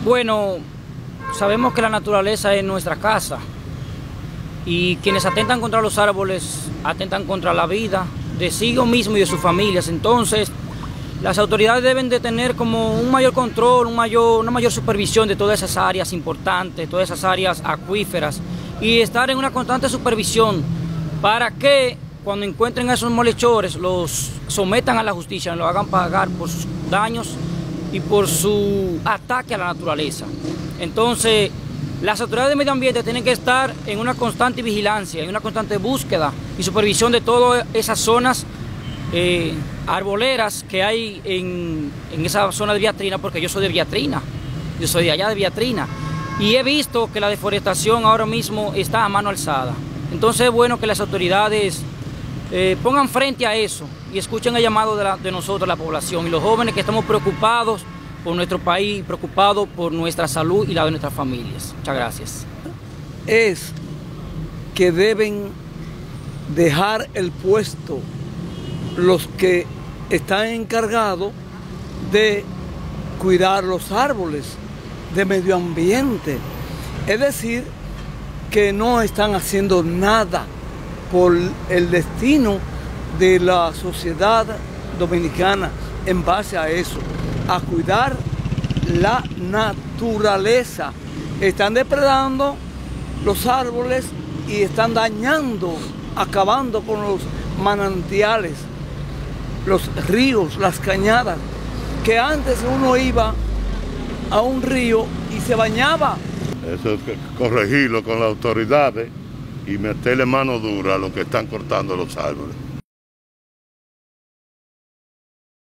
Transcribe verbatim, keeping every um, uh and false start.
Bueno, sabemos que la naturaleza es nuestra casa y quienes atentan contra los árboles atentan contra la vida de sí mismo y de sus familias. Entonces, las autoridades deben de tener como un mayor control, un mayor, una mayor supervisión de todas esas áreas importantes, todas esas áreas acuíferas, y estar en una constante supervisión para que cuando encuentren a esos malhechores los sometan a la justicia, los hagan pagar por sus daños y por su ataque a la naturaleza. Entonces, las autoridades de medio ambiente tienen que estar en una constante vigilancia, en una constante búsqueda y supervisión de todas esas zonas eh, arboleras que hay en, en esa zona de Villatrina, porque yo soy de Villatrina, yo soy de allá de Villatrina, y he visto que la deforestación ahora mismo está a mano alzada. Entonces es bueno que las autoridades eh, pongan frente a eso y escuchen el llamado de, la, de nosotros, la población, y los jóvenes que estamos preocupados por nuestro país, preocupados por nuestra salud y la de nuestras familias. Muchas gracias. Es que deben dejar el puesto los que están encargados de cuidar los árboles, de medio ambiente. Es decir, que no están haciendo nada por el destino de la sociedad dominicana en base a eso, a cuidar la naturaleza. Están depredando los árboles y están dañando, acabando con los manantiales, los ríos, las cañadas, que antes uno iba a un río y se bañaba. Eso es corregirlo con las autoridades y meterle mano dura a los que están cortando los árboles.